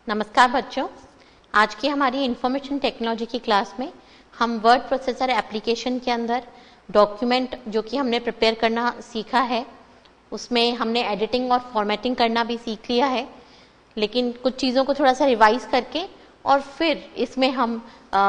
नमस्कार बच्चों, आज की हमारी इंफॉर्मेशन टेक्नोलॉजी की क्लास में हम वर्ड प्रोसेसर एप्लीकेशन के अंदर डॉक्यूमेंट जो कि हमने प्रिपेयर करना सीखा है, उसमें हमने एडिटिंग और फॉर्मेटिंग करना भी सीख लिया है, लेकिन कुछ चीज़ों को थोड़ा सा रिवाइज करके और फिर इसमें हम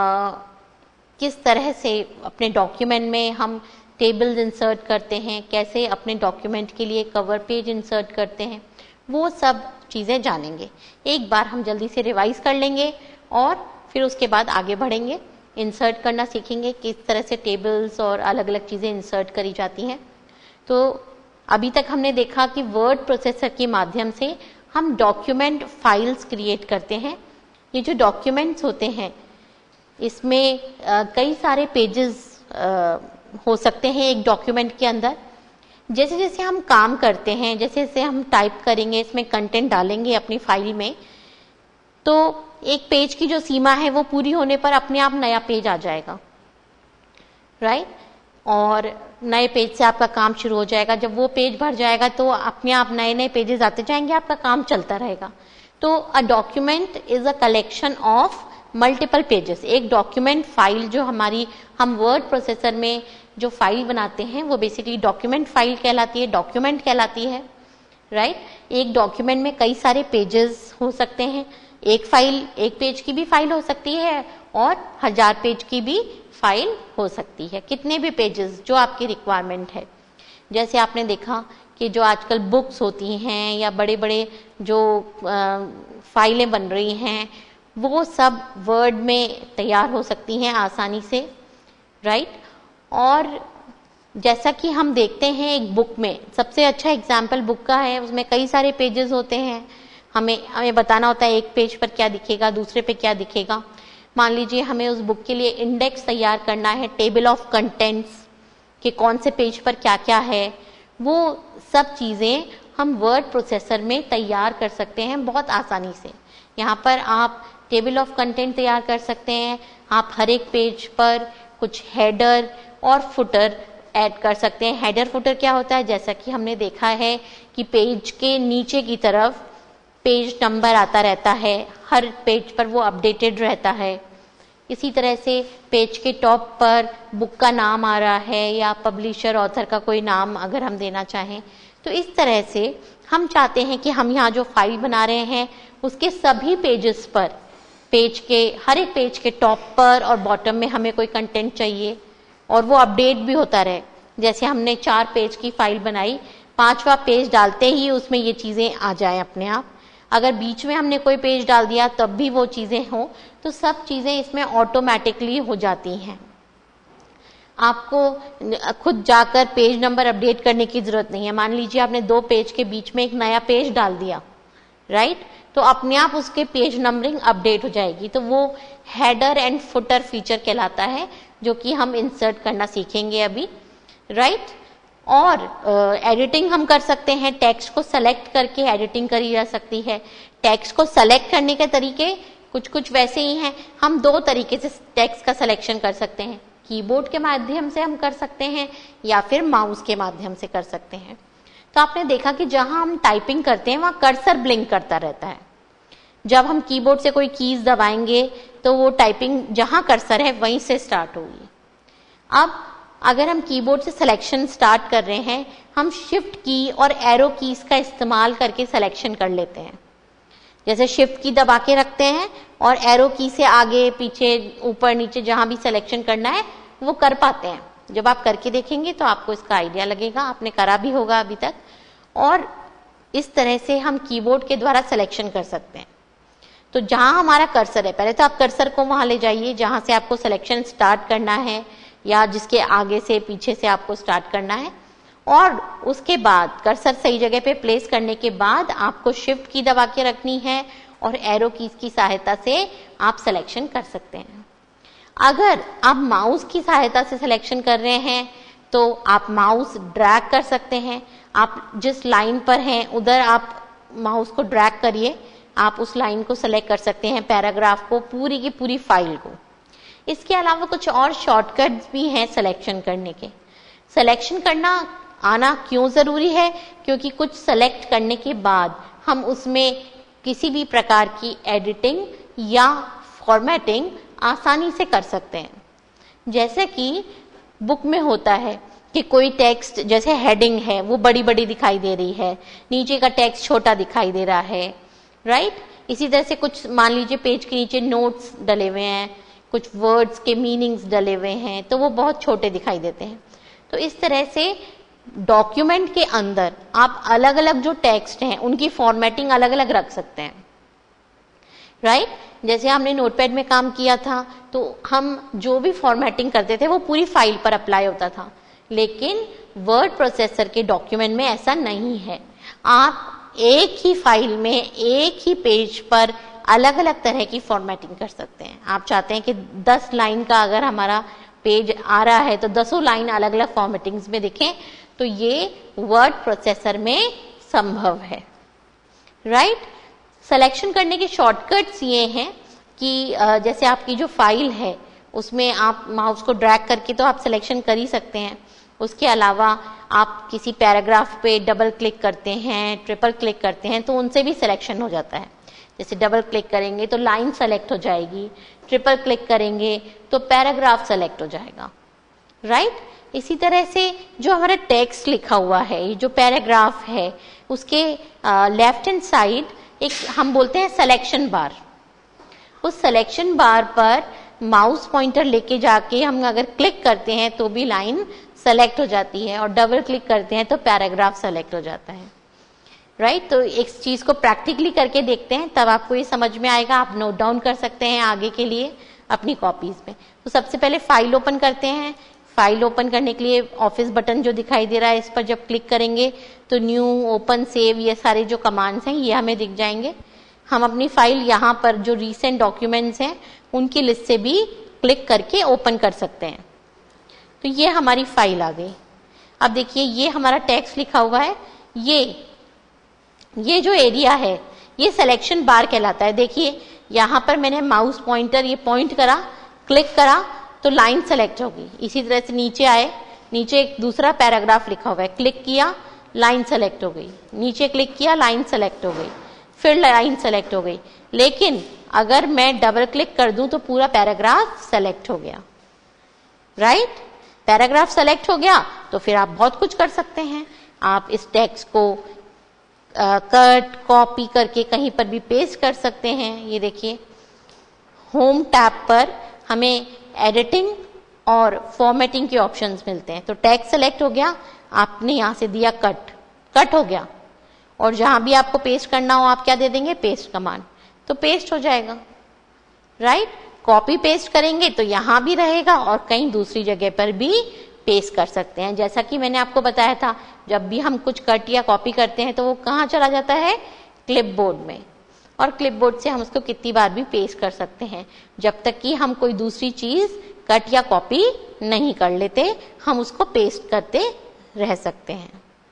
किस तरह से अपने डॉक्यूमेंट में हम टेबल्स इंसर्ट करते हैं, कैसे अपने डॉक्यूमेंट के लिए कवर पेज इंसर्ट करते हैं, वो सब चीज़ें जानेंगे। एक बार हम जल्दी से रिवाइज कर लेंगे और फिर उसके बाद आगे बढ़ेंगे, इंसर्ट करना सीखेंगे, किस तरह से टेबल्स और अलग अलग चीज़ें इंसर्ट करी जाती हैं। तो अभी तक हमने देखा कि वर्ड प्रोसेसर के माध्यम से हम डॉक्यूमेंट फाइल्स क्रिएट करते हैं। ये जो डॉक्यूमेंट्स होते हैं इसमें कई सारे पेजेस हो सकते हैं एक डॉक्यूमेंट के अंदर। जैसे जैसे हम काम करते हैं, जैसे जैसे हम टाइप करेंगे, इसमें कंटेंट डालेंगे अपनी फाइल में, तो एक पेज की जो सीमा है वो पूरी होने पर अपने आप नया पेज आ जाएगा, राइट। और नए पेज से आपका काम शुरू हो जाएगा। जब वो पेज भर जाएगा तो अपने आप नए नए पेजेस आते जाएंगे, आपका काम चलता रहेगा। तो a document is a collection of multiple pages. एक डॉक्यूमेंट फाइल जो हम वर्ड प्रोसेसर में जो फाइल बनाते हैं वो बेसिकली डॉक्यूमेंट फाइल कहलाती है, डॉक्यूमेंट कहलाती है, राइट। एक डॉक्यूमेंट में कई सारे पेजेस हो सकते हैं। एक पेज की भी फाइल हो सकती है और 1000 पेज की भी फाइल हो सकती है, कितने भी पेजेस जो आपकी रिक्वायरमेंट है। जैसे आपने देखा कि जो आजकल बुक्स होती हैं या बड़े बड़े जो फाइलें बन रही हैं वो सब वर्ड में तैयार हो सकती हैं आसानी से, राइट। और जैसा कि हम देखते हैं एक बुक में, सबसे अच्छा एग्जाम्पल बुक का है, उसमें कई सारे पेजेस होते हैं। हमें बताना होता है एक पेज पर क्या दिखेगा, दूसरे पे क्या दिखेगा। मान लीजिए हमें उस बुक के लिए इंडेक्स तैयार करना है, टेबल ऑफ कंटेंट्स कि कौन से पेज पर क्या क्या है, वो सब चीज़ें हम वर्ड प्रोसेसर में तैयार कर सकते हैं बहुत आसानी से। यहाँ पर आप टेबल ऑफ कंटेंट तैयार कर सकते हैं। आप हर एक पेज पर कुछ हेडर और फुटर ऐड कर सकते हैं। हेडर फुटर क्या होता है, जैसा कि हमने देखा है कि पेज के नीचे की तरफ पेज नंबर आता रहता है, हर पेज पर वो अपडेटेड रहता है। इसी तरह से पेज के टॉप पर बुक का नाम आ रहा है या पब्लिशर ऑथर का कोई नाम अगर हम देना चाहें, तो इस तरह से हम चाहते हैं कि हम यहाँ जो फाइल बना रहे हैं उसके सभी पेजेस पर, हर एक पेज के टॉप पर और बॉटम में हमें कोई कंटेंट चाहिए और वो अपडेट भी होता रहे। जैसे हमने 4 पेज की फाइल बनाई, 5वां पेज डालते ही उसमें ये चीज़ें आ जाएं अपने आप। अगर बीच में हमने कोई पेज डाल दिया तब भी वो चीज़ें हों, तो सब चीज़ें इसमें ऑटोमेटिकली हो जाती हैं। आपको खुद जाकर पेज नंबर अपडेट करने की जरूरत नहीं है। मान लीजिए आपने 2 पेज के बीच में एक नया पेज डाल दिया, राइट, तो अपने आप उसके पेज नंबरिंग अपडेट हो जाएगी। तो वो हेडर एंड फुटर फीचर कहलाता है, जो कि हम इंसर्ट करना सीखेंगे अभी, राइट। और एडिटिंग हम कर सकते हैं, टेक्स्ट को सेलेक्ट करके एडिटिंग करी जा सकती है। टेक्स्ट को सेलेक्ट करने के तरीके कुछ वैसे ही हैं। हम 2 तरीके से टेक्स्ट का सिलेक्शन कर सकते हैं, कीबोर्ड के माध्यम से हम कर सकते हैं या फिर माउस के माध्यम से कर सकते हैं। तो आपने देखा कि जहां हम टाइपिंग करते हैं वहां कर्सर ब्लिंक करता रहता है। जब हम कीबोर्ड से कोई कीज दबाएंगे तो वो टाइपिंग जहां कर्सर है वहीं से स्टार्ट होगी। अब अगर हम कीबोर्ड से सिलेक्शन स्टार्ट कर रहे हैं, हम शिफ्ट की और एरो कीज का इस्तेमाल करके सिलेक्शन कर लेते हैं। जैसे शिफ्ट की दबा के रखते हैं और एरो की से आगे पीछे ऊपर नीचे जहां भी सिलेक्शन करना है वो कर पाते हैं। जब आप करके देखेंगे तो आपको इसका आइडिया लगेगा, आपने करा भी होगा अभी तक। और इस तरह से हम कीबोर्ड के द्वारा सिलेक्शन कर सकते हैं। तो जहां हमारा कर्सर है, पहले तो आप कर्सर को वहां ले जाइए जहां से आपको सिलेक्शन स्टार्ट करना है या जिसके आगे से पीछे से आपको स्टार्ट करना है, और उसके बाद कर्सर सही जगह पे प्लेस करने के बाद आपको शिफ्ट की दबा के रखनी है और एरो कीज की सहायता से आप सिलेक्शन कर सकते हैं। अगर आप माउस की सहायता से सिलेक्शन कर रहे हैं तो आप माउस ड्रैग कर सकते हैं। आप जिस लाइन पर हैं उधर आप माउस को ड्रैग करिए, आप उस लाइन को सेलेक्ट कर सकते हैं, पैराग्राफ को, पूरी की पूरी फाइल को। इसके अलावा कुछ और शॉर्टकट्स भी हैं सिलेक्शन करने के। सिलेक्शन करना आना क्यों जरूरी है, क्योंकि कुछ सेलेक्ट करने के बाद हम उसमें किसी भी प्रकार की एडिटिंग या फॉर्मेटिंग आसानी से कर सकते हैं। जैसे कि बुक में होता है कि कोई टेक्स्ट, जैसे हेडिंग है वो बड़ी बड़ी दिखाई दे रही है, नीचे का टेक्स्ट छोटा दिखाई दे रहा है, राइट। इसी तरह से कुछ मान लीजिए पेज के नीचे नोट्स डले हुए हैं, कुछ वर्ड्स के मीनिंग्स डले हुए हैं, तो वो बहुत छोटे दिखाई देते हैं। तो इस तरह से डॉक्यूमेंट के अंदर आप अलग अलग जो टेक्स्ट हैं उनकी फॉर्मेटिंग अलग अलग रख सकते हैं, राइट। जैसे हमने नोटपैड में काम किया था तो हम जो भी फॉर्मेटिंग करते थे वो पूरी फाइल पर अप्लाई होता था, लेकिन वर्ड प्रोसेसर के डॉक्यूमेंट में ऐसा नहीं है। आप एक ही फाइल में एक ही पेज पर अलग अलग तरह की फॉर्मेटिंग कर सकते हैं। आप चाहते हैं कि 10 लाइन का अगर हमारा पेज आ रहा है तो 10 लाइन अलग अलग फॉर्मेटिंग्स में दिखें, तो ये वर्ड प्रोसेसर में संभव है, राइट। सिलेक्शन करने के शॉर्टकट्स ये हैं कि जैसे आपकी जो फाइल है उसमें आप माउस को ड्रैग करके तो आप सिलेक्शन कर ही सकते हैं। उसके अलावा आप किसी पैराग्राफ पे डबल क्लिक करते हैं, ट्रिपल क्लिक करते हैं तो उनसे भी सिलेक्शन हो जाता है। जैसे डबल क्लिक करेंगे तो लाइन सेलेक्ट हो जाएगी, ट्रिपल क्लिक करेंगे तो पैराग्राफ सेलेक्ट हो जाएगा, राइट। इसी तरह से जो हमारा टेक्स्ट लिखा हुआ है, ये जो पैराग्राफ है, उसके लेफ्ट हैंड साइड एक हम बोलते हैं सिलेक्शन बार। उस सिलेक्शन बार पर माउस पॉइंटर लेके जाके हम अगर क्लिक करते हैं तो भी लाइन सेलेक्ट हो जाती है, और डबल क्लिक करते हैं तो पैराग्राफ सेलेक्ट हो जाता है, राइट। तो एक चीज को प्रैक्टिकली करके देखते हैं, तब आपको ये समझ में आएगा। आप नोट डाउन कर सकते हैं आगे के लिए अपनी कॉपीज में। तो सबसे पहले फाइल ओपन करते हैं। फाइल ओपन करने के लिए ऑफिस बटन जो दिखाई दे रहा है इस पर जब क्लिक करेंगे तो न्यू, ओपन, सेव, ये सारे जो कमांड्स हैं ये हमें दिख जाएंगे। हम अपनी फाइल यहाँ पर जो रीसेंट डॉक्यूमेंट्स हैं उनकी लिस्ट से भी क्लिक करके ओपन कर सकते हैं। तो ये हमारी फाइल आ गई। अब देखिए ये हमारा टेक्स्ट लिखा हुआ है, ये जो एरिया है ये सिलेक्शन बार कहलाता है। देखिए यहाँ पर मैंने माउस पॉइंटर ये पॉइंट करा, क्लिक करा तो लाइन सेलेक्ट हो गई। इसी तरह से नीचे आए, नीचे एक दूसरा पैराग्राफ लिखा हुआ है, क्लिक किया लाइन सेलेक्ट हो गई, नीचे क्लिक किया लाइन सेलेक्ट हो गई, फिर लाइन सेलेक्ट हो गई। लेकिन अगर मैं डबल क्लिक कर दूं तो पूरा पैराग्राफ सेलेक्ट हो गया, राइट। पैराग्राफ सेलेक्ट हो गया तो फिर आप बहुत कुछ कर सकते हैं। आप इस टेक्स्ट को कट, कॉपी करके कहीं पर भी पेस्ट कर सकते हैं। ये देखिए होम टैब पर हमें एडिटिंग और फॉर्मेटिंग के ऑप्शंस मिलते हैं। तो टेक्स्ट सेलेक्ट हो गया, आपने यहां से दिया कट हो गया, और जहां भी आपको पेस्ट करना हो आप क्या दे देंगे, पेस्ट कमांड, तो पेस्ट हो जाएगा, राइट। कॉपी पेस्ट करेंगे तो यहां भी रहेगा और कहीं दूसरी जगह पर भी पेस्ट कर सकते हैं। जैसा कि मैंने आपको बताया था, जब भी हम कुछ कट या कॉपी करते हैं तो वो कहाँ चला जाता है, क्लिपबोर्ड में, और क्लिपबोर्ड से हम उसको कितनी बार भी पेस्ट कर सकते हैं जब तक कि हम कोई दूसरी चीज कट या कॉपी नहीं कर लेते, हम उसको पेस्ट करते रह सकते हैं,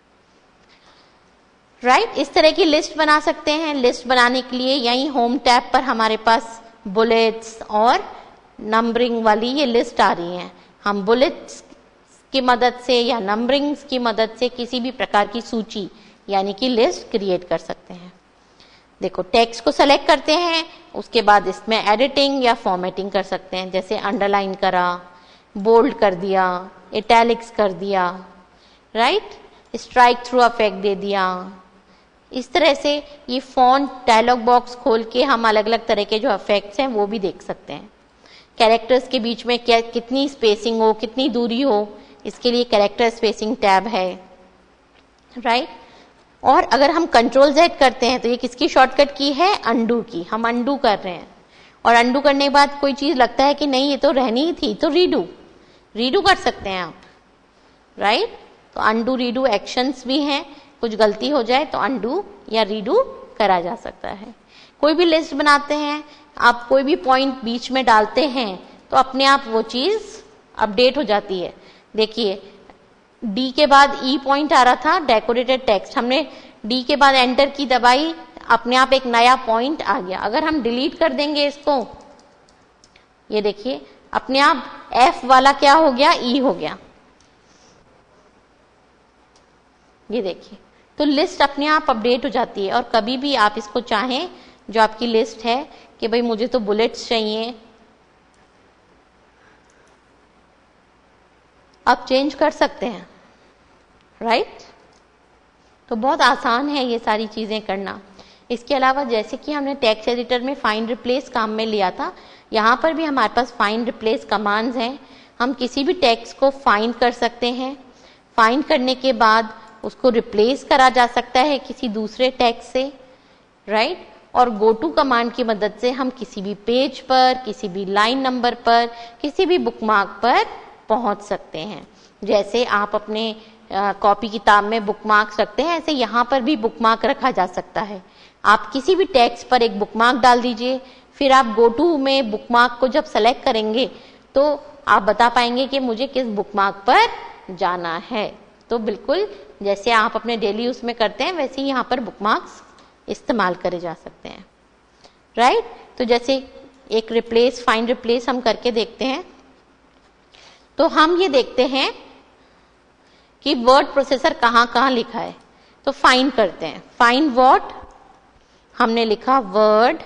राइट। इस तरह की लिस्ट बना सकते हैं। लिस्ट बनाने के लिए यही होम टैब पर हमारे पास बुलेट्स और नंबरिंग वाली ये लिस्ट आ रही है। हम बुलेट्स की मदद से या नंबरिंग्स की मदद से किसी भी प्रकार की सूची यानी कि लिस्ट क्रिएट कर सकते हैं। देखो टेक्स्ट को सेलेक्ट करते हैं, उसके बाद इसमें एडिटिंग या फॉर्मेटिंग कर सकते हैं, जैसे अंडरलाइन करा, बोल्ड कर दिया, इटैलिक्स कर दिया, राइट, स्ट्राइक थ्रू इफेक्ट दे दिया। इस तरह से ये फॉन्ट डायलॉग बॉक्स खोल के हम अलग अलग तरह के जो इफेक्ट्स हैं वो भी देख सकते हैं। कैरेक्टर्स के बीच में क्या कितनी स्पेसिंग हो, कितनी दूरी हो, इसके लिए कैरेक्टर स्पेसिंग टैब है, राइट। और अगर हम कंट्रोल Z करते हैं तो ये किसकी शॉर्टकट की है, अंडू की। हम अंडू कर रहे हैं, और अंडू करने के बाद कोई चीज लगता है कि नहीं ये तो रहनी ही थी, तो रीडू कर सकते हैं आप, राइट। तो अंडू रीडू एक्शंस भी हैं, कुछ गलती हो जाए तो अंडू या रीडू करा जा सकता है। कोई भी लिस्ट बनाते हैं, आप कोई भी पॉइंट बीच में डालते हैं तो अपने आप वो चीज अपडेट हो जाती है। देखिए डी के बाद ई पॉइंट आ रहा था, डेकोरेटेड टेक्स्ट, हमने डी के बाद एंटर की दबाई, अपने आप एक नया पॉइंट आ गया। अगर हम डिलीट कर देंगे इसको, ये देखिए अपने आप एफ वाला क्या हो गया, ई हो गया। ये देखिए तो लिस्ट अपने आप अपडेट हो जाती है। और कभी भी आप इसको चाहें, जो आपकी लिस्ट है कि भाई मुझे तो बुलेट्स चाहिए, आप चेंज कर सकते हैं, राइट। तो बहुत आसान है ये सारी चीजें करना। इसके अलावा जैसे कि हमने टेक्स्ट एडिटर में फाइंड रिप्लेस काम में लिया था, यहाँ पर भी हमारे पास फाइंड रिप्लेस कमांड्स हैं। हम किसी भी टेक्स्ट को फाइंड कर सकते हैं, फाइंड करने के बाद उसको रिप्लेस करा जा सकता है किसी दूसरे टेक्स्ट से, राइट। और गो टू कमांड की मदद से हम किसी भी पेज पर, किसी भी लाइन नंबर पर, किसी भी बुकमार्क पर पहुंच सकते हैं। जैसे आप अपने कॉपी किताब में बुकमार्क्स रखते हैं, ऐसे यहाँ पर भी बुकमार्क रखा जा सकता है। आप किसी भी टेक्स्ट पर एक बुकमार्क डाल दीजिए, फिर आप गो टू में बुकमार्क को जब सेलेक्ट करेंगे तो आप बता पाएंगे कि मुझे किस बुकमार्क पर जाना है। तो बिल्कुल जैसे आप अपने डेली उसमें करते हैं, वैसे ही यहाँ पर बुकमार्क्स इस्तेमाल करे जा सकते हैं, राइट। तो जैसे एक रिप्लेस, फाइंड रिप्लेस हम करके देखते हैं। तो हम ये देखते हैं कि वर्ड प्रोसेसर कहाँ कहाँ लिखा है। तो फाइंड करते हैं, फाइंड व्हाट, हमने लिखा वर्ड।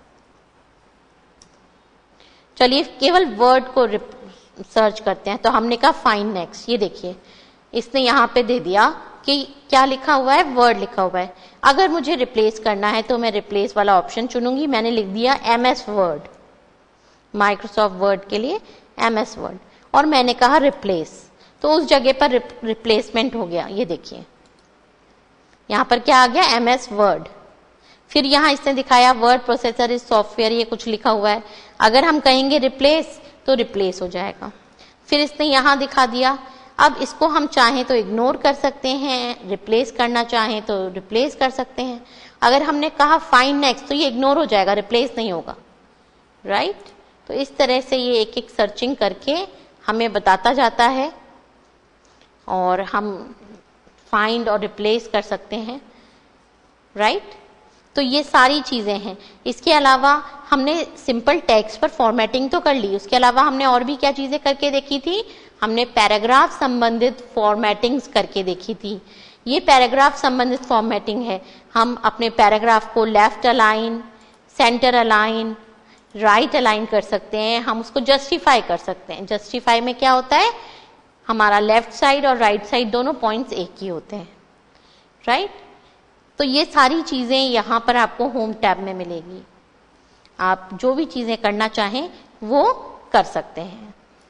चलिए केवल वर्ड को सर्च करते हैं। तो हमने कहा फाइंड नेक्स्ट। ये देखिए इसने यहाँ पे दे दिया कि क्या लिखा हुआ है, वर्ड लिखा हुआ है। अगर मुझे रिप्लेस करना है तो मैं रिप्लेस वाला ऑप्शन चुनूंगी। मैंने लिख दिया MS वर्ड, माइक्रोसॉफ्ट वर्ड के लिए MS वर्ड, और मैंने कहा रिप्लेस। तो उस जगह पर रिप्लेसमेंट हो गया। ये देखिए यहाँ पर क्या आ गया, MS वर्ड। फिर यहाँ इसने दिखाया वर्ड प्रोसेसर इज सॉफ्टवेयर, ये कुछ लिखा हुआ है। अगर हम कहेंगे रिप्लेस तो रिप्लेस हो जाएगा। फिर इसने यहाँ दिखा दिया। अब इसको हम चाहें तो इग्नोर कर सकते हैं, रिप्लेस करना चाहें तो रिप्लेस कर सकते हैं। अगर हमने कहा फाइंड नेक्स्ट तो ये इग्नोर हो जाएगा, रिप्लेस नहीं होगा, राइट। तो इस तरह से ये एक एक सर्चिंग करके हमें बताता जाता है और हम फाइंड और रिप्लेस कर सकते हैं, राइट। तो ये सारी चीजें हैं। इसके अलावा हमने सिंपल टेक्स्ट पर फॉर्मेटिंग तो कर ली, उसके अलावा हमने और भी क्या चीजें करके देखी थी, हमने पैराग्राफ संबंधित फॉर्मेटिंग्स करके देखी थी। ये पैराग्राफ संबंधित फॉर्मेटिंग है। हम अपने पैराग्राफ को left align, centre align, right align कर सकते हैं। हम उसको जस्टिफाई कर सकते हैं। जस्टिफाई में क्या होता है, हमारा लेफ्ट साइड और राइट साइड दोनों पॉइंट्स एक ही होते हैं, राइट। तो ये सारी चीजें यहाँ पर आपको होम टैब में मिलेगी। आप जो भी चीजें करना चाहें वो कर सकते हैं,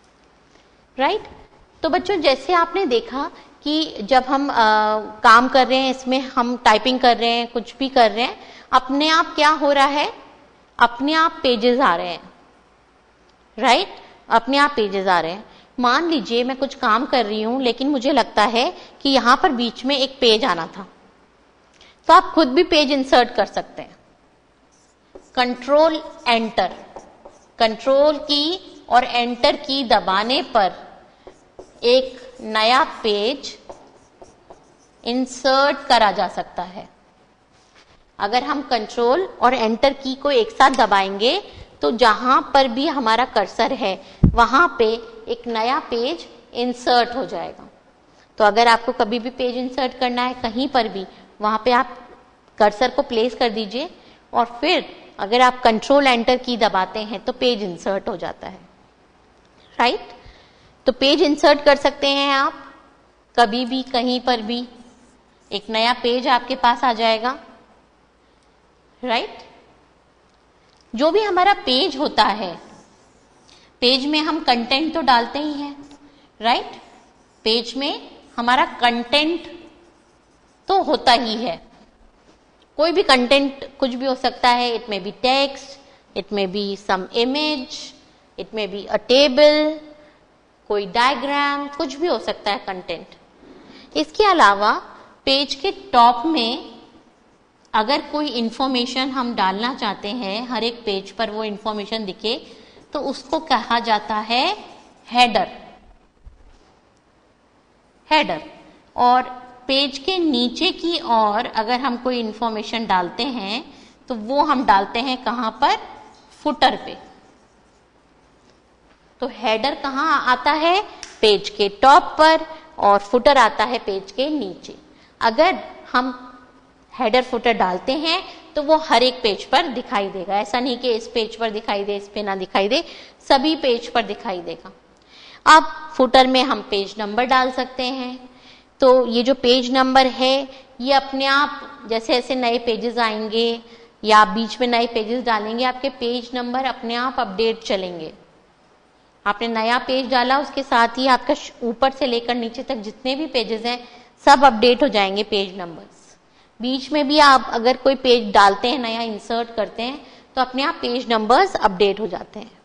राइट। तो बच्चों जैसे आपने देखा कि जब हम काम कर रहे हैं, इसमें हम टाइपिंग कर रहे हैं, कुछ भी कर रहे हैं, अपने आप क्या हो रहा है, अपने आप पेजेस आ रहे हैं, राइट। अपने आप पेजेस आ रहे हैं। मान लीजिए मैं कुछ काम कर रही हूं लेकिन मुझे लगता है कि यहां पर बीच में एक पेज आना था, तो आप खुद भी पेज इंसर्ट कर सकते हैं। कंट्रोल एंटर, कंट्रोल की और एंटर की दबाने पर एक नया पेज इंसर्ट करा जा सकता है। अगर हम कंट्रोल और एंटर की को एक साथ दबाएंगे तो जहां पर भी हमारा कर्सर है वहां पे एक नया पेज इंसर्ट हो जाएगा। तो अगर आपको कभी भी पेज इंसर्ट करना है कहीं पर भी, वहां पे आप कर्सर को प्लेस कर दीजिए और फिर अगर आप कंट्रोल एंटर की दबाते हैं तो पेज इंसर्ट हो जाता है, राइट। तो पेज इंसर्ट कर सकते हैं आप कभी भी, कहीं पर भी, एक नया पेज आपके पास आ जाएगा, राइट। जो भी हमारा पेज होता है, पेज में हम कंटेंट तो डालते ही हैं, राइट। पेज में हमारा कंटेंट तो होता ही है। कोई भी कंटेंट कुछ भी हो सकता है। It may be text, it may be some image, it may be a table, कोई डायग्राम, कुछ भी हो सकता है कंटेंट। इसके अलावा पेज के टॉप में अगर कोई इंफॉर्मेशन हम डालना चाहते हैं, हर एक पेज पर वो इंफॉर्मेशन दिखे, तो उसको कहा जाता है हेडर। हेडर। और पेज के नीचे की ओर अगर हम कोई इंफॉर्मेशन डालते हैं तो वो हम डालते हैं कहां पर, फुटर पे। तो हेडर कहां आता है, पेज के टॉप पर, और फुटर आता है पेज के नीचे। अगर हम हेडर फुटर डालते हैं तो वो हर एक पेज पर दिखाई देगा। ऐसा नहीं कि इस पेज पर दिखाई दे, इस पे ना दिखाई दे, सभी पेज पर दिखाई देगा। अब फुटर में हम पेज नंबर डाल सकते हैं। तो ये जो पेज नंबर है ये अपने आप जैसे जैसे नए पेजेस आएंगे या आप बीच में नए पेजेस डालेंगे, आपके पेज नंबर अपने आप अपडेट चलेंगे। आपने नया पेज डाला, उसके साथ ही आपका ऊपर से लेकर नीचे तक जितने भी पेजेस हैं सब अपडेट हो जाएंगे पेज नंबर्स। बीच में भी आप अगर कोई पेज डालते हैं, नया इंसर्ट करते हैं, तो अपने आप पेज नंबर्स अपडेट हो जाते हैं,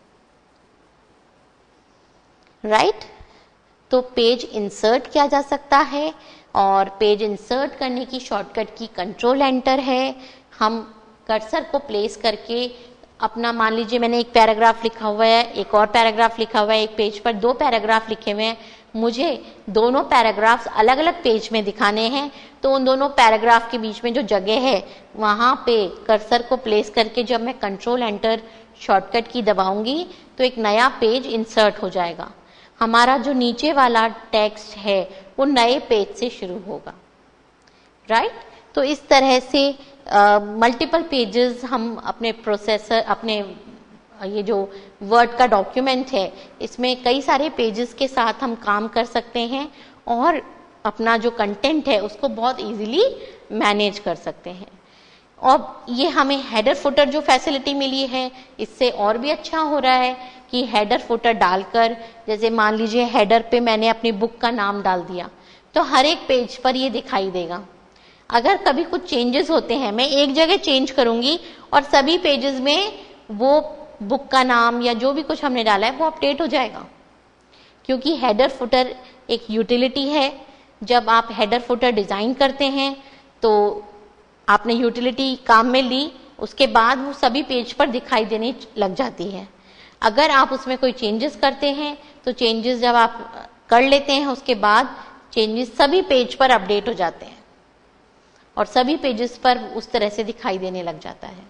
राइट। तो पेज इंसर्ट किया जा सकता है और पेज इंसर्ट करने की शॉर्टकट की कंट्रोल एंटर है। हम कर्सर को प्लेस करके अपना, मान लीजिए मैंने एक पैराग्राफ लिखा हुआ है, एक और पैराग्राफ लिखा हुआ है, एक पेज पर दो पैराग्राफ लिखे हुए हैं, मुझे दोनों पैराग्राफ्स अलग अलग पेज में दिखाने हैं। तो उन दोनों पैराग्राफ के बीच में जो जगह है वहां पे कर्सर को प्लेस करके जब मैं कंट्रोल एंटर शॉर्टकट की दबाऊंगी तो एक नया पेज इंसर्ट हो जाएगा। हमारा जो नीचे वाला टेक्स्ट है वो नए पेज से शुरू होगा, राइट। तो इस तरह से मल्टीपल पेजेस हम अपने प्रोसेसर, अपने ये जो वर्ड का डॉक्यूमेंट है इसमें कई सारे पेजेस के साथ हम काम कर सकते हैं और अपना जो कंटेंट है उसको बहुत इजीली मैनेज कर सकते हैं। और ये हमें हेडर फुटर जो फैसिलिटी मिली है इससे और भी अच्छा हो रहा है कि हेडर फुटर डालकर, जैसे मान लीजिए हेडर पे मैंने अपनी बुक का नाम डाल दिया तो हर एक पेज पर ये दिखाई देगा। अगर कभी कुछ चेंजेस होते हैं, मैं एक जगह चेंज करूंगी और सभी पेजेस में वो बुक का नाम या जो भी कुछ हमने डाला है वो अपडेट हो जाएगा, क्योंकि हेडर फुटर एक यूटिलिटी है। जब आप हेडर फुटर डिजाइन करते हैं तो आपने यूटिलिटी काम में ली, उसके बाद वो सभी पेज पर दिखाई देने लग जाती है। अगर आप उसमें कोई चेंजेस करते हैं तो चेंजेस जब आप कर लेते हैं उसके बाद चेंजेस सभी पेज पर अपडेट हो जाते हैं और सभी पेजेस पर उस तरह से दिखाई देने लग जाता है,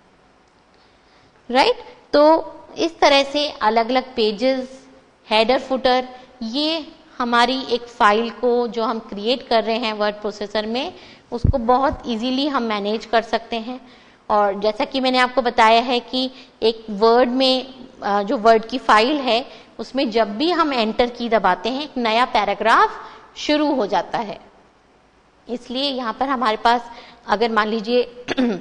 राइट। तो इस तरह से अलग अलग पेजेस, हेडर फुटर, ये हमारी एक फाइल को जो हम क्रिएट कर रहे हैं वर्ड प्रोसेसर में उसको बहुत इजीली हम मैनेज कर सकते हैं। और जैसा कि मैंने आपको बताया है कि एक वर्ड में जो वर्ड की फाइल है उसमें जब भी हम एंटर की दबाते हैं एक नया पैराग्राफ शुरू हो जाता है। इसलिए यहाँ पर हमारे पास अगर मान लीजिए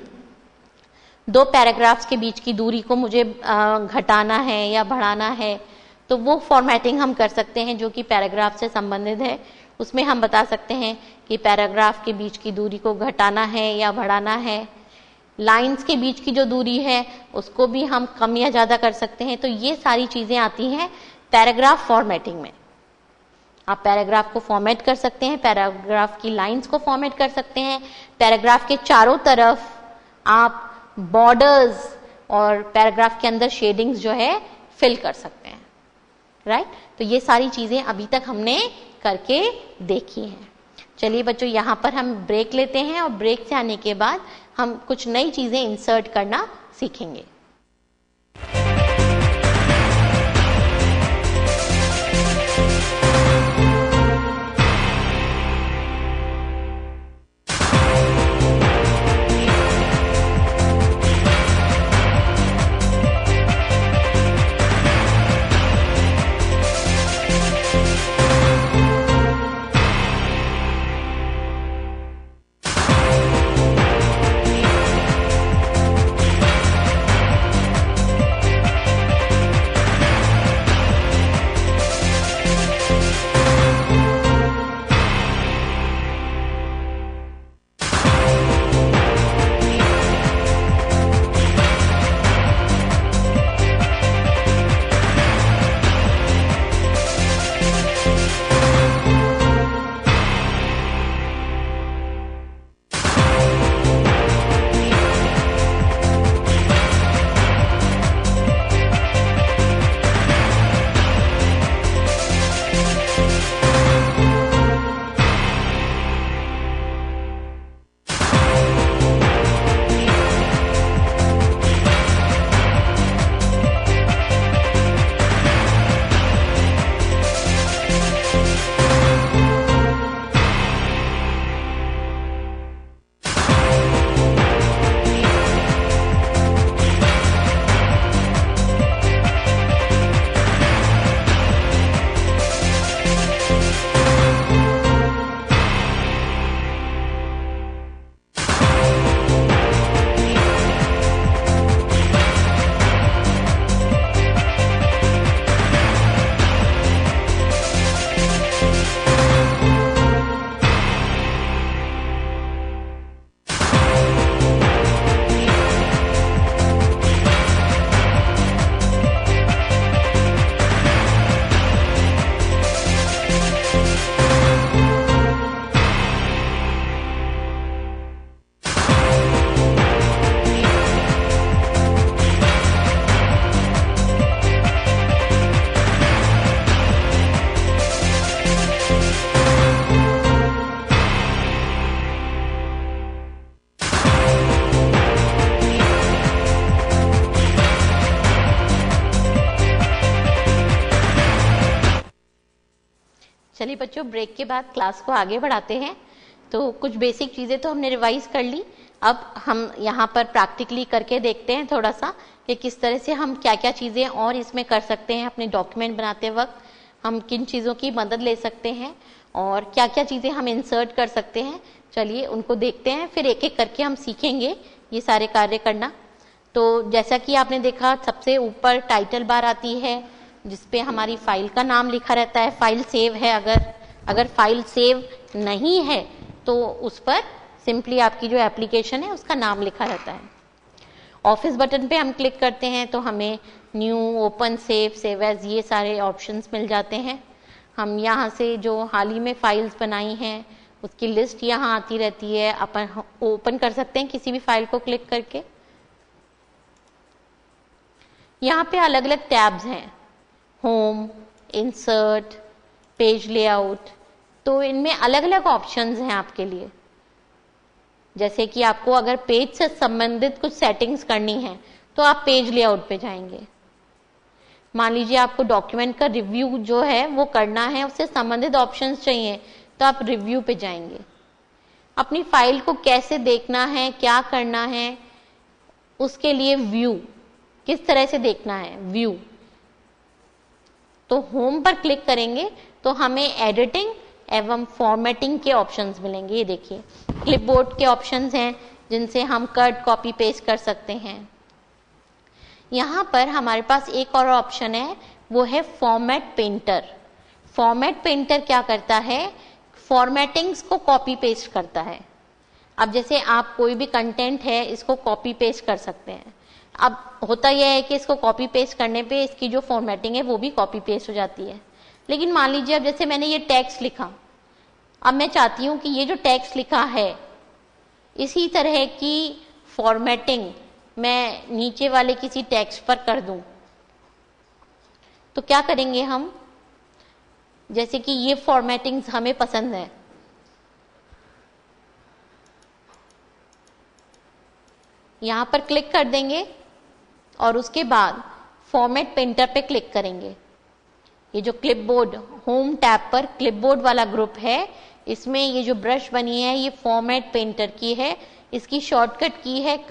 दो पैराग्राफ्स के बीच की दूरी को मुझे घटाना है या बढ़ाना है तो वो फॉर्मेटिंग हम कर सकते हैं जो कि पैराग्राफ से संबंधित है। उसमें हम बता सकते हैं कि पैराग्राफ के बीच की दूरी को घटाना है या बढ़ाना है। लाइंस के बीच की जो दूरी है उसको भी हम कम या ज्यादा कर सकते हैं। तो ये सारी चीजें आती हैं पैराग्राफ फॉर्मेटिंग में। आप पैराग्राफ को फॉर्मेट कर सकते हैं, पैराग्राफ की लाइंस को फॉर्मेट कर सकते हैं, पैराग्राफ के चारों तरफ आप बॉर्डर्स और पैराग्राफ के अंदर शेडिंग्स जो है फिल कर सकते हैं, राइट। तो ये सारी चीजें अभी तक हमने करके देखी हैं। चलिए बच्चों, यहाँ पर हम ब्रेक लेते हैं और ब्रेक से आने के बाद हम कुछ नई चीजें इंसर्ट करना सीखेंगे। चलिए बच्चों, ब्रेक के बाद क्लास को आगे बढ़ाते हैं। तो कुछ बेसिक चीज़ें तो हमने रिवाइज कर ली, अब हम यहाँ पर प्रैक्टिकली करके देखते हैं थोड़ा सा कि किस तरह से हम क्या क्या चीज़ें और इसमें कर सकते हैं। अपने डॉक्यूमेंट बनाते वक्त हम किन चीज़ों की मदद ले सकते हैं और क्या क्या चीज़ें हम इंसर्ट कर सकते हैं। चलिए उनको देखते हैं, फिर एक एक करके हम सीखेंगे ये सारे कार्य करना। तो जैसा कि आपने देखा, सबसे ऊपर टाइटल बार आती है जिसपे हमारी फाइल का नाम लिखा रहता है। फाइल सेव है, अगर फाइल सेव नहीं है तो उस पर सिंपली आपकी जो एप्लीकेशन है उसका नाम लिखा रहता है। ऑफिस बटन पे हम क्लिक करते हैं तो हमें new, open, save, save as ये सारे ऑप्शंस मिल जाते हैं। हम यहाँ से जो हाल ही में फाइल्स बनाई हैं उसकी लिस्ट यहाँ आती रहती है, अपन ओपन कर सकते हैं किसी भी फाइल को क्लिक करके। यहाँ पे अलग अलग टैब्स हैं, होम, इंसर्ट, पेज लेआउट, तो इनमें अलग अलग ऑप्शंस हैं आपके लिए। जैसे कि आपको अगर पेज से संबंधित कुछ सेटिंग्स करनी है तो आप पेज लेआउट पे जाएंगे। मान लीजिए आपको डॉक्यूमेंट का रिव्यू जो है वो करना है, उससे संबंधित ऑप्शंस चाहिए तो आप रिव्यू पे जाएंगे। अपनी फाइल को कैसे देखना है, क्या करना है, उसके लिए व्यू, किस तरह से देखना है व्यू, तो होम पर क्लिक करेंगे तो हमें एडिटिंग एवं फॉर्मेटिंग के ऑप्शंस मिलेंगे। ये देखिए, क्लिपबोर्ड के ऑप्शंस हैं जिनसे हम कट, कॉपी, पेस्ट कर सकते हैं। यहाँ पर हमारे पास एक और ऑप्शन है, वो है फॉर्मेट पेंटर। फॉर्मेट पेंटर क्या करता है? फॉर्मेटिंग्स को कॉपी पेस्ट करता है। अब जैसे आप कोई भी कंटेंट है इसको कॉपी पेस्ट कर सकते हैं। अब होता यह है कि इसको कॉपी पेस्ट करने पे इसकी जो फॉर्मेटिंग है वो भी कॉपी पेस्ट हो जाती है। लेकिन मान लीजिए अब जैसे मैंने ये टेक्स्ट लिखा, अब मैं चाहती हूं कि ये जो टेक्स्ट लिखा है इसी तरह की फॉर्मेटिंग मैं नीचे वाले किसी टेक्स्ट पर कर दूं, तो क्या करेंगे हम? जैसे कि ये फॉर्मेटिंग्स हमें पसंद है, यहां पर क्लिक कर देंगे और उसके बाद फॉर्मेट पेंटर पे क्लिक करेंगे। ये जो क्लिपबोर्ड होम टैब पर क्लिपबोर्ड वाला ग्रुप है, इसमें ये जो ब्रश बनी है ये फॉर्मेट पेंटर की है। इसकी शॉर्टकट की है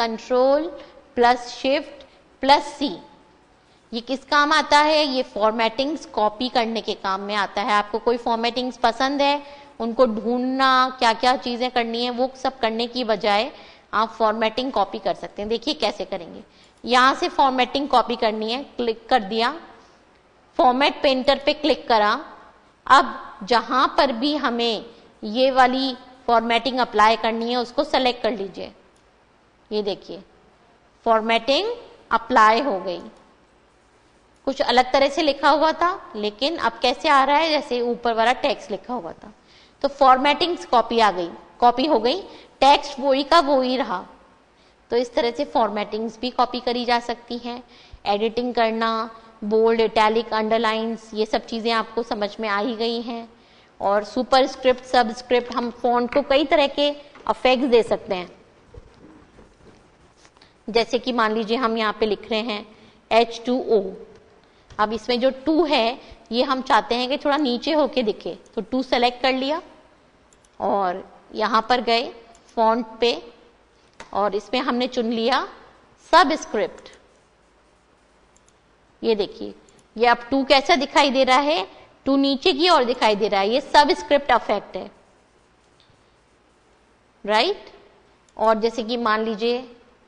Ctrl+Shift+C। ये किस काम आता है? ये फॉर्मेटिंग्स कॉपी करने के काम में आता है। आपको कोई फॉर्मेटिंग्स पसंद है, उनको ढूंढना, क्या क्या चीजें करनी है वो सब करने की बजाय आप फॉर्मेटिंग कॉपी कर सकते हैं। देखिए कैसे करेंगे। यहां से फॉर्मेटिंग कॉपी करनी है, क्लिक कर दिया, फॉर्मेट पेंटर पे क्लिक करा। अब जहां पर भी हमें ये वाली फॉर्मेटिंग अप्लाई करनी है उसको सेलेक्ट कर लीजिए। ये देखिए फॉर्मेटिंग अप्लाई हो गई। कुछ अलग तरह से लिखा हुआ था लेकिन अब कैसे आ रहा है? जैसे ऊपर वाला टेक्स्ट लिखा हुआ था। तो फॉर्मेटिंग्स कॉपी आ गई, कॉपी हो गई, टेक्स्ट वही का वही रहा। तो इस तरह से फॉर्मेटिंग्स भी कॉपी करी जा सकती हैं। एडिटिंग करना, बोल्ड, इटैलिक, अंडरलाइंस, ये सब चीजें आपको समझ में आ ही गई हैं। और सुपर स्क्रिप्ट, सब स्क्रिप्ट, हम फॉन्ट को कई तरह के इफेक्ट्स दे सकते हैं। जैसे कि मान लीजिए हम यहाँ पे लिख रहे हैं H2O। अब इसमें जो 2 है ये हम चाहते हैं कि थोड़ा नीचे होके दिखे, तो 2 सेलेक्ट कर लिया और यहाँ पर गए फॉन्ट पे और इसमें हमने चुन लिया सब स्क्रिप्ट। ये देखिए, ये अब 2 कैसा दिखाई दे रहा है? 2 नीचे की ओर दिखाई दे रहा है। ये सब स्क्रिप्ट इफेक्ट है, राइट। और जैसे कि मान लीजिए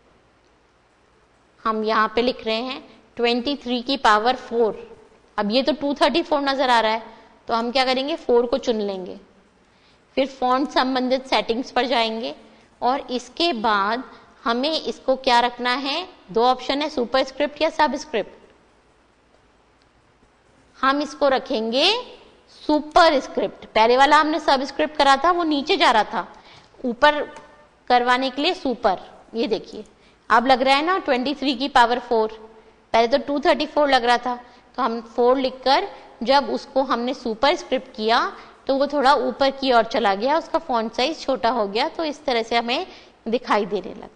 हम यहां पे लिख रहे हैं 23 की पावर 4। अब ये तो 234 नजर आ रहा है, तो हम क्या करेंगे? 4 को चुन लेंगे, फिर फॉन्ट संबंधित सेटिंग्स पर जाएंगे और इसके बाद हमें इसको क्या रखना है? 2 ऑप्शन है, सुपर स्क्रिप्ट या सब स्क्रिप्ट। हम इसको रखेंगे सुपर स्क्रिप्ट। पहले वाला हमने सब स्क्रिप्ट करा था, वो नीचे जा रहा था, ऊपर करवाने के लिए सुपर। ये देखिए अब लग रहा है ना 23 की पावर 4। पहले तो 234 लग रहा था, तो हम 4 लिखकर जब उसको हमने सुपर स्क्रिप्ट किया तो वो थोड़ा ऊपर की ओर चला गया, उसका फॉन्ट साइज छोटा हो गया, तो इस तरह से हमें दिखाई देने लगा,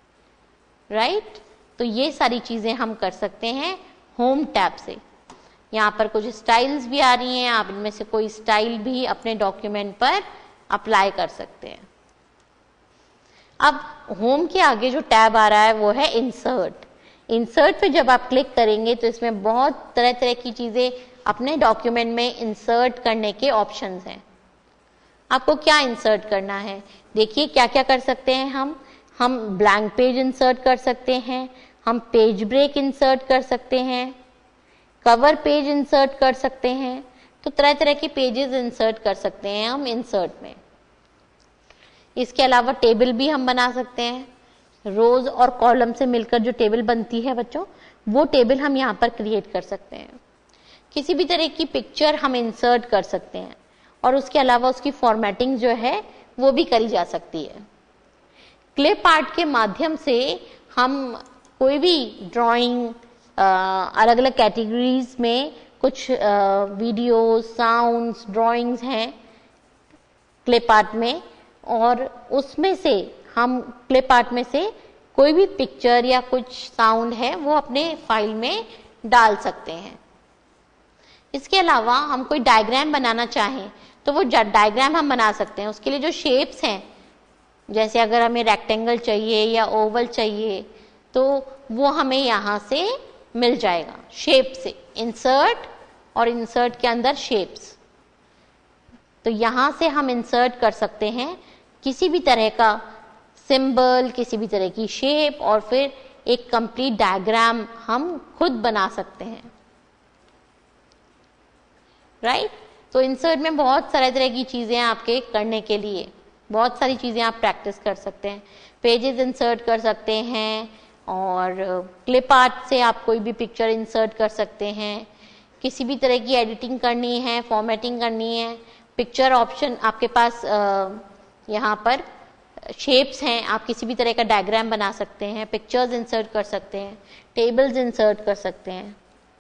राइट। तो ये सारी चीजें हम कर सकते हैं होम टैब से। यहाँ पर कुछ स्टाइल्स भी आ रही हैं, आप इनमें से कोई स्टाइल भी अपने डॉक्यूमेंट पर अप्लाई कर सकते हैं। अब होम के आगे जो टैब आ रहा है वो है इंसर्ट। इंसर्ट पे जब आप क्लिक करेंगे तो इसमें बहुत तरह तरह की चीजें अपने डॉक्यूमेंट में इंसर्ट करने के ऑप्शंस हैं। आपको क्या इंसर्ट करना है, देखिए क्या क्या कर सकते हैं हम ब्लैंक पेज इंसर्ट कर सकते हैं, हम पेज ब्रेक इंसर्ट कर सकते हैं, कवर पेज इंसर्ट कर सकते हैं। तो तरह तरह के पेजेस इंसर्ट कर सकते हैं हम इंसर्ट में। इसके अलावा टेबल भी हम बना सकते हैं। रोज और कॉलम से मिलकर जो टेबल बनती है बच्चों, वो टेबल हम यहाँ पर क्रिएट कर सकते हैं। किसी भी तरह की पिक्चर हम इंसर्ट कर सकते हैं और उसके अलावा उसकी फॉर्मेटिंग जो है वो भी करी जा सकती है। क्लिप आर्ट के माध्यम से हम कोई भी ड्राइंग अलग अलग कैटेगरीज में कुछ वीडियोस, साउंड्स, ड्राइंग्स हैं क्लिप आर्ट में, और उसमें से हम क्लिप आर्ट में से कोई भी पिक्चर या कुछ साउंड है वो अपने फाइल में डाल सकते हैं। इसके अलावा हम कोई डायग्राम बनाना चाहें तो वो डायग्राम हम बना सकते हैं। उसके लिए जो शेप्स हैं, जैसे अगर हमें रेक्टेंगल चाहिए या ओवल चाहिए तो वो हमें यहाँ से मिल जाएगा शेप से। इंसर्ट और इंसर्ट के अंदर शेप्स, तो यहाँ से हम इंसर्ट कर सकते हैं किसी भी तरह का सिंबल, किसी भी तरह की शेप, और फिर एक कंप्लीट डायग्राम हम खुद बना सकते हैं। राइट? तो इंसर्ट में बहुत सारे तरह की चीजें आपके करने के लिए, बहुत सारी चीजें आप प्रैक्टिस कर सकते हैं। पेजेस इंसर्ट कर सकते हैं और क्लिप आर्ट से आप कोई भी पिक्चर इंसर्ट कर सकते हैं। किसी भी तरह की एडिटिंग करनी है, फॉर्मेटिंग करनी है, पिक्चर ऑप्शन आपके पास यहाँ पर शेप्स हैं, आप किसी भी तरह का डायग्राम बना सकते हैं, पिक्चर्स इंसर्ट कर सकते हैं, टेबल्स इंसर्ट कर सकते हैं।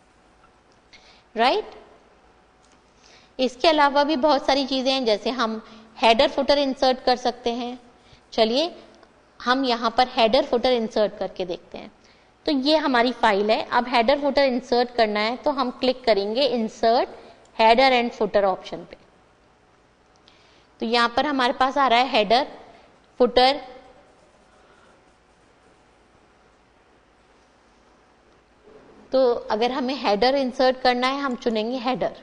राइट? इसके अलावा भी बहुत सारी चीजें हैं, जैसे हम हेडर फुटर इंसर्ट कर सकते हैं। चलिए हम यहाँ पर हेडर फुटर इंसर्ट करके देखते हैं। तो ये हमारी फाइल है। अब हेडर फुटर इंसर्ट करना है तो हम क्लिक करेंगे insert header and footer option पे। तो यहाँ पर हमारे पास आ रहा है हेडर, फुटर, तो अगर हमें हेडर इंसर्ट करना है हम चुनेंगे हेडर।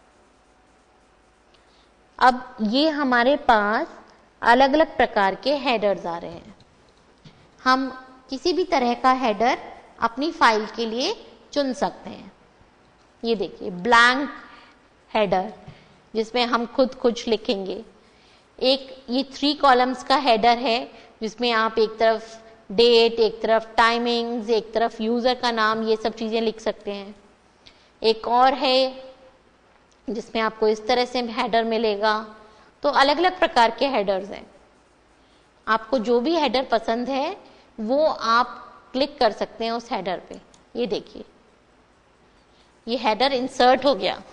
अब ये हमारे पास अलग अलग प्रकार के हेडर्स आ रहे हैं। हम किसी भी तरह का हेडर अपनी फाइल के लिए चुन सकते हैं। ये देखिए ब्लैंक हेडर, जिसमें हम खुद कुछ लिखेंगे। एक ये 3 कॉलम्स का हेडर है जिसमें आप एक तरफ डेट, एक तरफ टाइमिंग्स, एक तरफ यूजर का नाम, ये सब चीजें लिख सकते हैं। एक और है जिसमें आपको इस तरह से हेडर मिलेगा। तो अलग अलग प्रकार के हेडर्स हैं। आपको जो भी हेडर पसंद है वो आप क्लिक कर सकते हैं उस हेडर पे। ये देखिए ये हेडर इंसर्ट हो गया।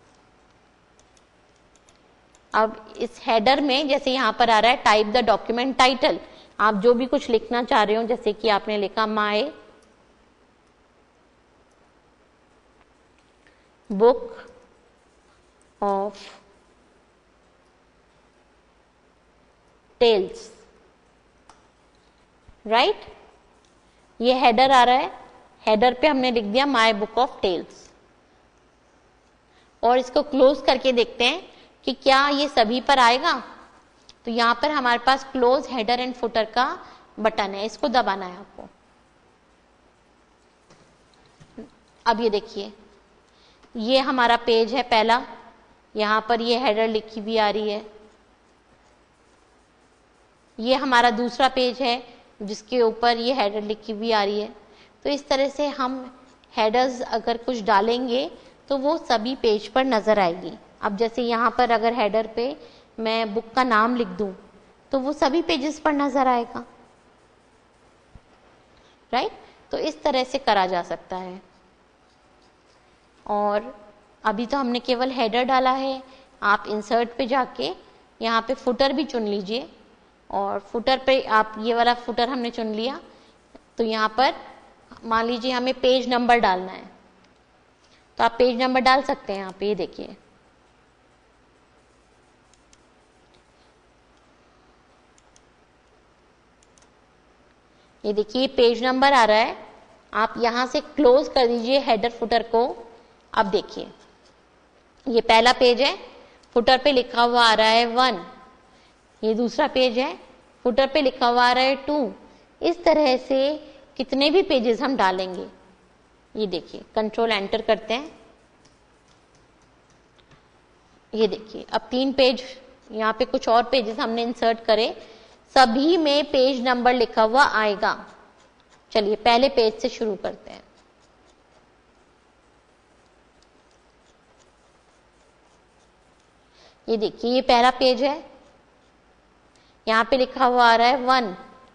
अब इस हेडर में जैसे यहाँ पर आ रहा है टाइप द डॉक्यूमेंट टाइटल, आप जो भी कुछ लिखना चाह रहे हो, जैसे कि आपने लिखा my book of tales. Right? ये हेडर आ रहा है। हेडर पे हमने लिख दिया माय बुक ऑफ टेल्स, और इसको क्लोज करके देखते हैं कि क्या ये सभी पर आएगा। तो यहां पर हमारे पास क्लोज हेडर एंड फुटर का बटन है, इसको दबाना है आपको। अब ये देखिए ये हमारा पेज है पहला, यहां पर ये हेडर लिखी हुई आ रही है। ये हमारा दूसरा पेज है जिसके ऊपर ये हेडर लिखी हुई आ रही है। तो इस तरह से हम हेडर्स अगर कुछ डालेंगे तो वो सभी पेज पर नजर आएगी। अब जैसे यहाँ पर अगर हेडर पे मैं बुक का नाम लिख दूं तो वो सभी पेजेस पर नजर आएगा। राइट? तो इस तरह से करा जा सकता है। और अभी तो हमने केवल हेडर डाला है, आप इंसर्ट पे जाके यहाँ पे फुटर भी चुन लीजिए, और फुटर पे आप ये वाला फुटर हमने चुन लिया। तो यहाँ पर मान लीजिए हमें पेज नंबर डालना है, तो आप पेज नंबर डाल सकते हैं यहाँ पे। ये देखिए, ये देखिए पेज नंबर आ रहा है। आप यहां से क्लोज कर दीजिए हेडर फुटर को। अब देखिए, ये पहला पेज है, फुटर पे लिखा हुआ आ रहा है 1। ये दूसरा पेज है, फुटर पे लिखा हुआ आ रहा है 2। इस तरह से कितने भी पेजेस हम डालेंगे। ये देखिए, कंट्रोल एंटर करते हैं। ये देखिए, अब 3 पेज, यहाँ पे कुछ और पेजेस हमने इंसर्ट करे, सभी में पेज नंबर लिखा हुआ आएगा। चलिए पहले पेज से शुरू करते हैं। ये देखिए, ये पहला पेज है, यहाँ पे लिखा हुआ आ रहा है 1।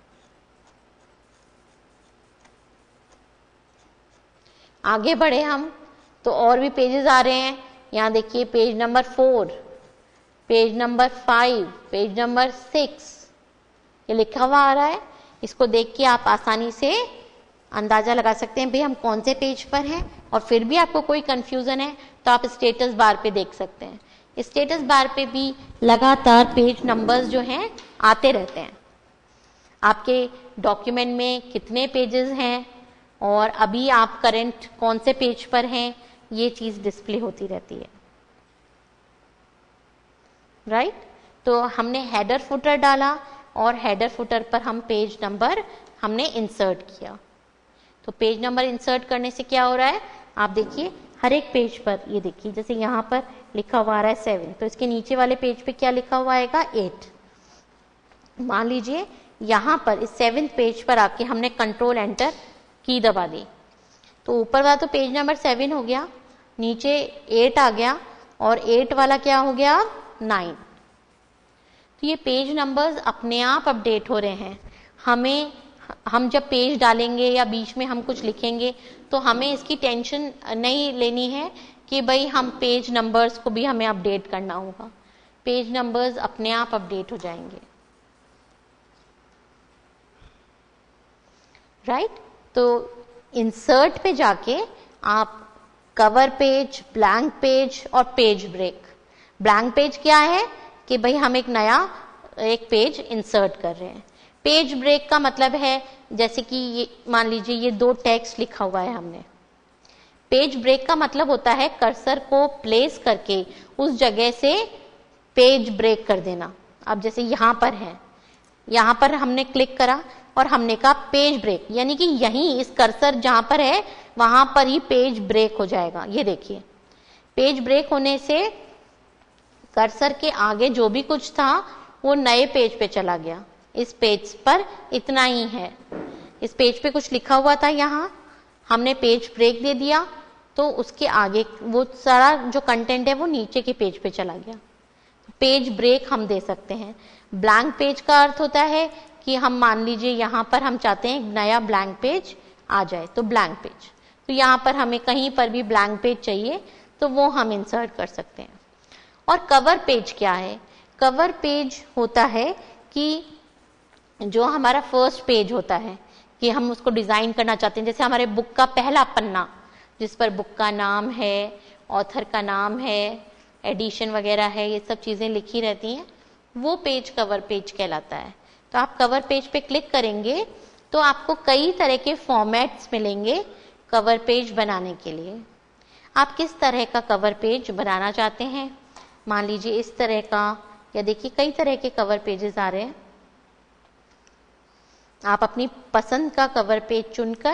आगे बढ़े हम तो और भी पेजेस आ रहे हैं। यहाँ देखिए page number 4, page number 5, page number 6, ये लिखा हुआ आ रहा है। इसको देख के आप आसानी से अंदाजा लगा सकते हैं भाई हम कौन से पेज पर हैं। और फिर भी आपको कोई कंफ्यूजन है तो आप स्टेटस बार पे देख सकते हैं। स्टेटस बार पे भी लगातार पेज नंबर्स जो हैं आते रहते हैं। आपके डॉक्यूमेंट में कितने पेजेस हैं और अभी आप करंट कौन से पेज पर हैं, ये चीज डिस्प्ले होती रहती है। राइट, तो हमने हेडर फुटर डाला और हेडर फुटर पर हम पेज नंबर हमने इंसर्ट किया। तो पेज नंबर इंसर्ट करने से क्या हो रहा है, आप देखिए हर एक पेज पर, ये देखिए जैसे यहाँ पर लिखा हुआ आ रहा है 7, तो इसके नीचे वाले पेज पे क्या लिखा हुआ आएगा 8। मान लीजिए यहाँ पर इस 7th पेज पर आके हमने कंट्रोल एंटर की दबा दी, तो ऊपर वाला तो पेज नंबर 7 हो गया, नीचे 8 आ गया और 8 वाला क्या हो गया 9। तो ये पेज नंबर्स अपने आप अपडेट हो रहे हैं। हम जब पेज डालेंगे या बीच में हम कुछ लिखेंगे तो हमें इसकी टेंशन नहीं लेनी है कि भाई हम पेज नंबर्स को भी हमें अपडेट करना होगा। पेज नंबर्स अपने आप अपडेट हो जाएंगे। राइट, तो इंसर्ट पे जाके आप कवर पेज, ब्लैंक पेज और पेज ब्रेक। ब्लैंक पेज क्या है कि भाई हम एक नया एक पेज इंसर्ट कर रहे हैं। पेज ब्रेक का मतलब है जैसे कि ये मान लीजिए ये 2 टेक्स्ट लिखा हुआ है हमने। पेज ब्रेक का मतलब होता है कर्सर को प्लेस करके उस जगह से पेज ब्रेक कर देना। अब जैसे यहाँ पर है, यहाँ पर हमने क्लिक करा और हमने कहा पेज ब्रेक, यानी कि यहीं इस कर्सर जहां पर है वहां पर ही पेज ब्रेक हो जाएगा। ये देखिए, पेज ब्रेक होने से कर्सर के आगे जो भी कुछ था वो नए पेज पे चला गया। इस पेज पर इतना ही है, इस पेज पे कुछ लिखा हुआ था, यहाँ हमने पेज ब्रेक दे दिया तो उसके आगे वो सारा जो कंटेंट है वो नीचे के पेज पे चला गया। पेज ब्रेक हम दे सकते हैं। ब्लैंक पेज का अर्थ होता है कि हम मान लीजिए यहाँ पर हम चाहते हैं नया ब्लैंक पेज आ जाए, तो ब्लैंक पेज, तो यहाँ पर हमें कहीं पर भी ब्लैंक पेज चाहिए तो वो हम इंसर्ट कर सकते हैं। और कवर पेज क्या है, कवर पेज होता है कि जो हमारा फर्स्ट पेज होता है कि हम उसको डिजाइन करना चाहते हैं, जैसे हमारे बुक का पहला पन्ना जिस पर बुक का नाम है, ऑथर का नाम है, एडिशन वगैरह है, ये सब चीजें लिखी रहती हैं, वो पेज कवर पेज कहलाता है। तो आप कवर पेज पे क्लिक करेंगे तो आपको कई तरह के फॉर्मेट्स मिलेंगे कवर पेज बनाने के लिए। आप किस तरह का कवर पेज बनाना चाहते हैं, मान लीजिए इस तरह का, या देखिए कई तरह के कवर पेजेस आ रहे हैं। आप अपनी पसंद का कवर पेज चुनकर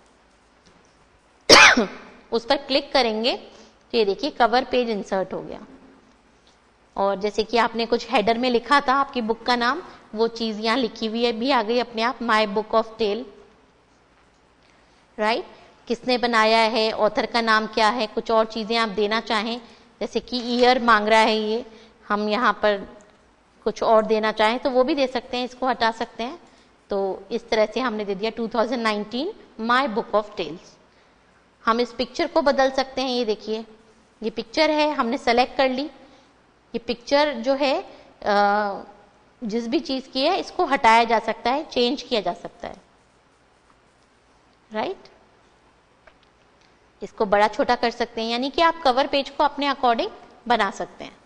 उस पर क्लिक करेंगे तो ये देखिए कवर पेज इंसर्ट हो गया। और जैसे कि आपने कुछ हेडर में लिखा था आपकी बुक का नाम, वो चीज यहाँ लिखी हुई है भी आ गई अपने आप, my book of tale. Right, किसने बनाया है, ऑथर का नाम क्या है, कुछ और चीजें आप देना चाहें, जैसे कि ईयर मांग रहा है ये, हम यहाँ पर कुछ और देना चाहें तो वो भी दे सकते हैं, इसको हटा सकते हैं। तो इस तरह से हमने दे दिया 2019 माई बुक ऑफ टेल्स। हम इस पिक्चर को बदल सकते हैं। ये देखिए, ये पिक्चर है, हमने सेलेक्ट कर ली। ये पिक्चर जो है जिस भी चीज की है इसको हटाया जा सकता है, चेंज किया जा सकता है। राइट, इसको बड़ा छोटा कर सकते हैं, यानी कि आप कवर पेज को अपने अकॉर्डिंग बना सकते हैं।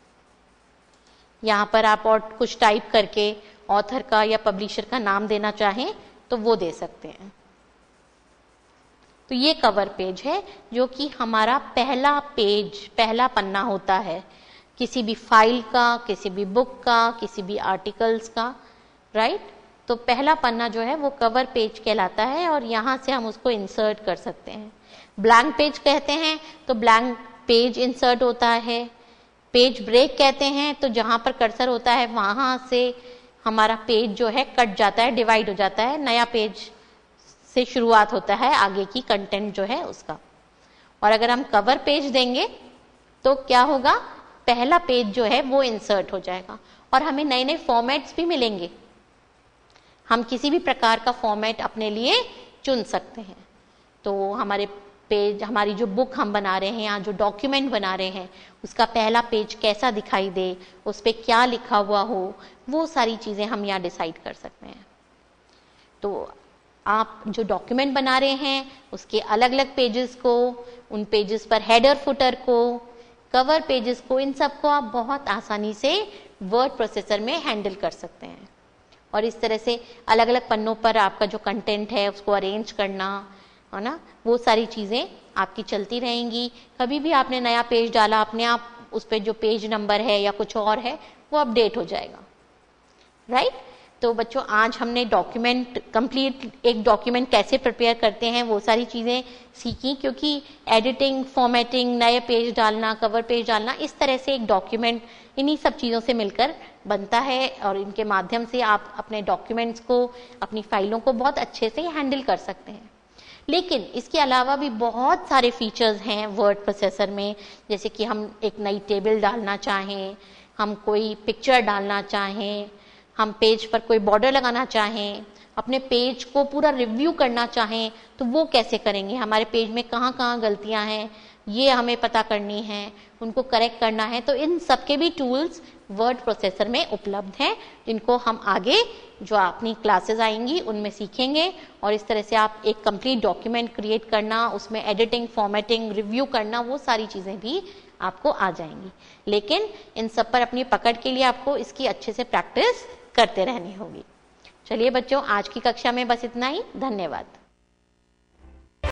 यहाँ पर आप और कुछ टाइप करके ऑथर का या पब्लिशर का नाम देना चाहें तो वो दे सकते हैं। तो ये कवर पेज है जो कि हमारा पहला पेज, पहला पन्ना होता है किसी भी फाइल का, किसी भी बुक का, किसी भी आर्टिकल्स का, राइट। तो पहला पन्ना जो है वो कवर पेज कहलाता है और यहाँ से हम उसको इंसर्ट कर सकते हैं। ब्लैंक पेज कहते हैं तो ब्लैंक पेज इंसर्ट होता है। पेज ब्रेक कहते हैं तो जहां पर कर्सर होता है वहां से हमारा पेज जो है कट जाता है, डिवाइड हो जाता है, नया पेज से शुरुआत होता है आगे की कंटेंट जो है उसका। और अगर हम कवर पेज देंगे तो क्या होगा, पहला पेज जो है वो इंसर्ट हो जाएगा और हमें नए नए फॉर्मेट्स भी मिलेंगे। हम किसी भी प्रकार का फॉर्मेट अपने लिए चुन सकते हैं। तो हमारे पेज, हमारी जो बुक हम बना रहे हैं या जो डॉक्यूमेंट बना रहे हैं उसका पहला पेज कैसा दिखाई दे, उस पर क्या लिखा हुआ हो, वो सारी चीजें हम यहाँ डिसाइड कर सकते हैं। तो आप जो डॉक्यूमेंट बना रहे हैं उसके अलग अलग पेजेस को, उन पेजेस पर हेडर फुटर को, कवर पेजेस को, इन सबको आप बहुत आसानी से वर्ड प्रोसेसर में हैंडल कर सकते हैं। और इस तरह से अलग अलग पन्नों पर आपका जो कंटेंट है उसको अरेंज करना है ना, वो सारी चीजें आपकी चलती रहेंगी। कभी भी आपने नया पेज डाला, अपने आप उस पर जो पेज नंबर है या कुछ और है वो अपडेट हो जाएगा, राइट। तो बच्चों आज हमने डॉक्यूमेंट कंप्लीट, एक डॉक्यूमेंट कैसे प्रिपेयर करते हैं वो सारी चीजें सीखी, क्योंकि एडिटिंग, फॉर्मेटिंग, नए पेज डालना, कवर पेज डालना, इस तरह से एक डॉक्यूमेंट इन्हीं सब चीजों से मिलकर बनता है और इनके माध्यम से आप अपने डॉक्यूमेंट्स को, अपनी फाइलों को बहुत अच्छे से हैंडल कर सकते हैं। लेकिन इसके अलावा भी बहुत सारे फीचर्स हैं वर्ड प्रोसेसर में, जैसे कि हम एक नई टेबल डालना चाहें, हम कोई पिक्चर डालना चाहें, हम पेज पर कोई बॉर्डर लगाना चाहें, अपने पेज को पूरा रिव्यू करना चाहें तो वो कैसे करेंगे, हमारे पेज में कहाँ कहाँ गलतियां हैं ये हमें पता करनी है, उनको करेक्ट करना है। तो इन सबके भी टूल्स वर्ड प्रोसेसर में उपलब्ध हैं, जिनको हम आगे जो अपनी क्लासेस आएंगी उनमें सीखेंगे। और इस तरह से आप एक कंप्लीट डॉक्यूमेंट क्रिएट करना, उसमें एडिटिंग, फॉर्मेटिंग, रिव्यू करना, वो सारी चीजें भी आपको आ जाएंगी। लेकिन इन सब पर अपनी पकड़ के लिए आपको इसकी अच्छे से प्रैक्टिस करते रहनी होगी। चलिए बच्चों, आज की कक्षा में बस इतना ही। धन्यवाद।